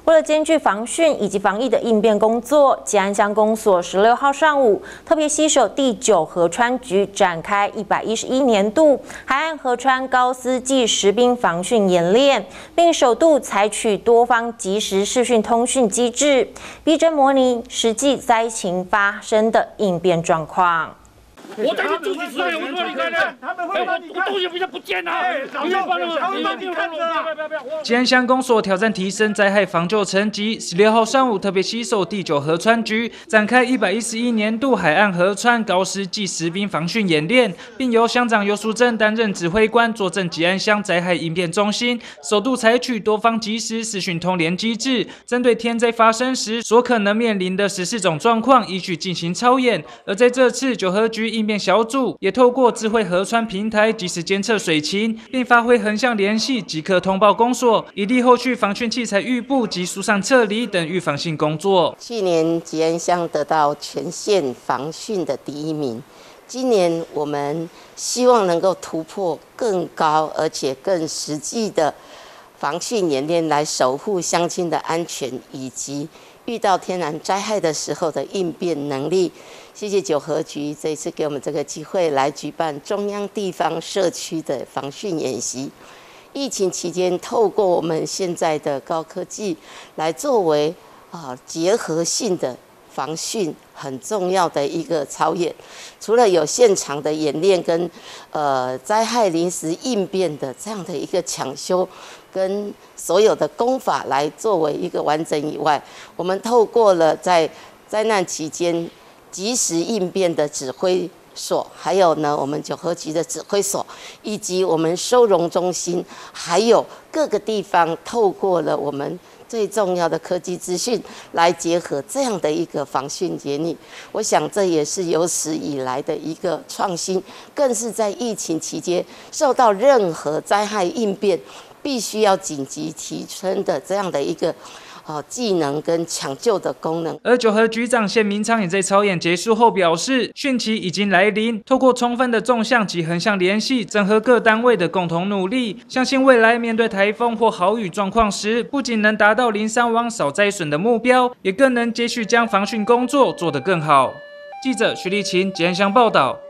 为了兼具防汛以及防疫的应变工作，吉安乡公所16号上午特别携手第9河川局展开111年度海岸河川高司暨实兵防汛演练，并首度采取多方即时视讯通讯机制，逼真模拟实际灾情发生的应变状况。 我在这住几十年，我说你看看，我东西不是不见了，不要放了，不要！ 吉安乡公所挑战提升灾害防救层级，16号上午特别携手第9河川局展开111年度海岸河川高司暨实兵防汛演练，并由乡长尤淑珍担任指挥官，坐镇吉安乡灾害应变中心，首度采取多方即时视讯通联机制，针对天灾发生时所可能面临的14种状况，依序进行操演。而在这次9河局应变小组也透过智慧河川平台及时监测水情，并发挥横向联系，即刻通报公所，以利后续防汛器材预布及疏散撤离等预防性工作。 去年吉安乡得到全县防汛的第1名，今年我们希望能够突破更高而且更实际的防汛演练，来守护乡亲的安全以及遇到天然灾害的时候的应变能力。谢谢9河局这一次给我们这个机会来举办中央、地方、社区的防汛演习。疫情期间，透过我们现在的高科技来作为结合性的防汛很重要的一个操演。除了有现场的演练跟灾害临时应变的这样的一个抢修，跟所有的工法来作为一个完整以外，我们透过了在灾难期间及时应变的指挥所，还有呢我们9河局的指挥所，以及我们收容中心，还有各个地方，透过了我们最重要的科技资讯来结合这样的一个防汛演练。我想这也是有史以来的一个创新，更是在疫情期间受到任何灾害应变必须要紧急提升的这样的一个技能跟抢救的功能。 而9河局长谢明昌也在操演结束后表示，汛期已经来临，透过充分的纵向及横向联系，整合各单位的共同努力，相信未来面对台风或豪雨状况时，不仅能达到零伤亡、少灾损的目标，也更能接续将防汛工作做得更好。记者徐立琴吉安乡报道。